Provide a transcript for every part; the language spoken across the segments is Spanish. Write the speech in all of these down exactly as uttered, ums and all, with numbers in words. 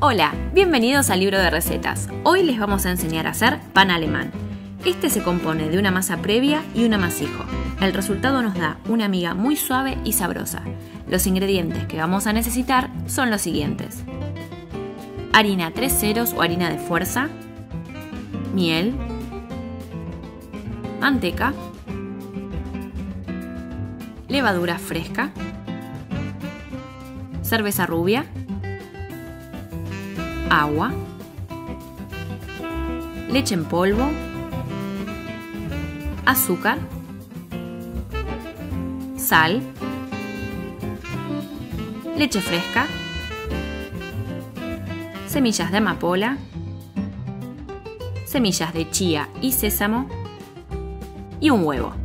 Hola, bienvenidos al libro de recetas. Hoy les vamos a enseñar a hacer pan alemán. Este se compone de una masa previa y un amasijo. El resultado nos da una miga muy suave y sabrosa. Los ingredientes que vamos a necesitar son los siguientes: harina tres ceros o harina de fuerza, miel, manteca, levadura fresca, cerveza rubia, agua, leche en polvo, azúcar, sal, leche fresca, semillas de amapola, semillas de chía y sésamo y un huevo.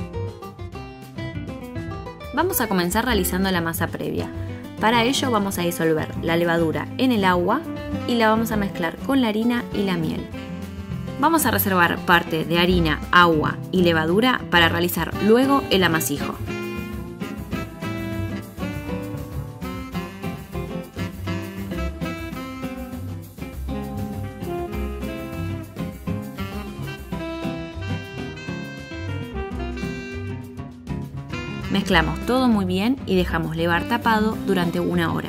Vamos a comenzar realizando la masa previa. Para ello vamos a disolver la levadura en el agua y la vamos a mezclar con la harina y la miel. Vamos a reservar parte de harina, agua y levadura para realizar luego el amasijo. Mezclamos todo muy bien y dejamos levar tapado durante una hora.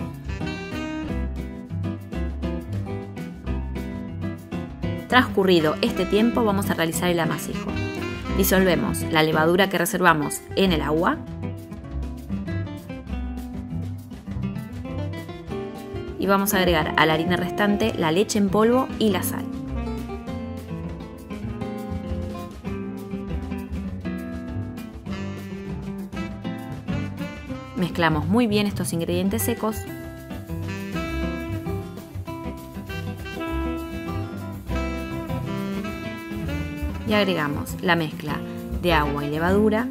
Transcurrido este tiempo vamos a realizar el amasijo. Disolvemos la levadura que reservamos en el agua y vamos a agregar a la harina restante la leche en polvo y la sal. Mezclamos muy bien estos ingredientes secos y agregamos la mezcla de agua y levadura,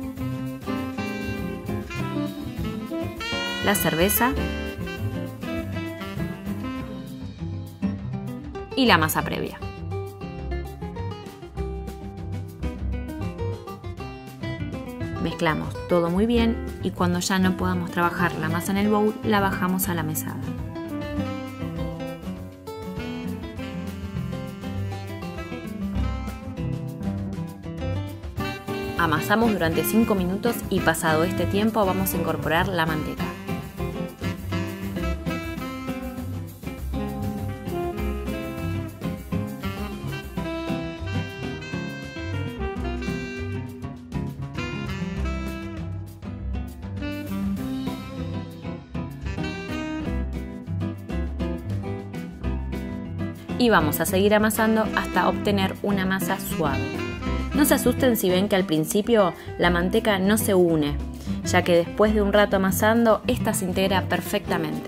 la cerveza y la masa previa. Mezclamos todo muy bien y cuando ya no podamos trabajar la masa en el bowl, la bajamos a la mesada. Amasamos durante cinco minutos y pasado este tiempo vamos a incorporar la manteca. Y vamos a seguir amasando hasta obtener una masa suave. No se asusten si ven que al principio la manteca no se une, ya que después de un rato amasando, esta se integra perfectamente.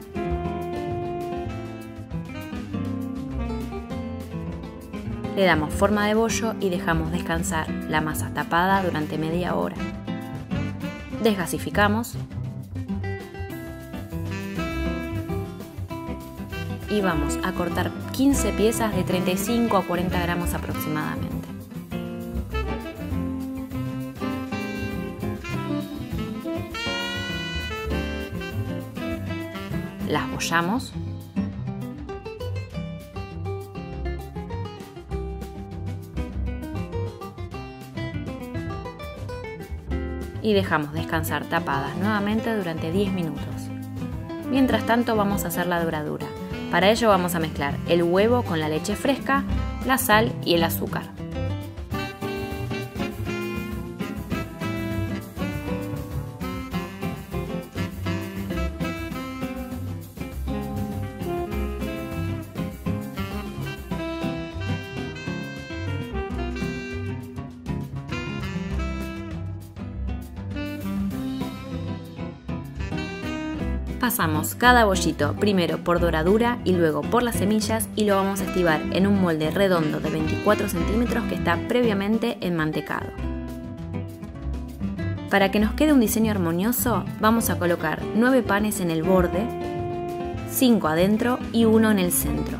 Le damos forma de bollo y dejamos descansar la masa tapada durante media hora. Desgasificamos y vamos a cortar quince piezas de treinta y cinco a cuarenta gramos aproximadamente. Las bollamos y dejamos descansar tapadas nuevamente durante diez minutos. Mientras tanto vamos a hacer la doradura. Para ello vamos a mezclar el huevo con la leche fresca, la sal y el azúcar. Pasamos cada bollito primero por doradura y luego por las semillas y lo vamos a estivar en un molde redondo de veinticuatro centímetros que está previamente enmantecado. Para que nos quede un diseño armonioso vamos a colocar nueve panes en el borde, cinco adentro y uno en el centro.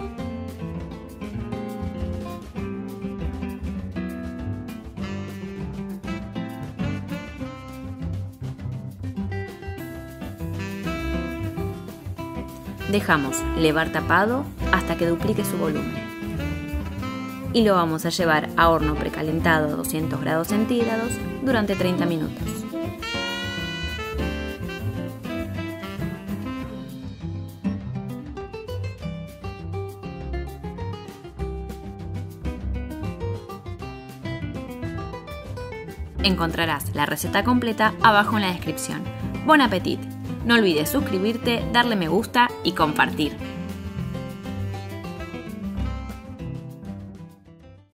Dejamos levar tapado hasta que duplique su volumen. Y lo vamos a llevar a horno precalentado a doscientos grados centígrados durante treinta minutos. Encontrarás la receta completa abajo en la descripción. Bon appétit. No olvides suscribirte, darle me gusta y compartir.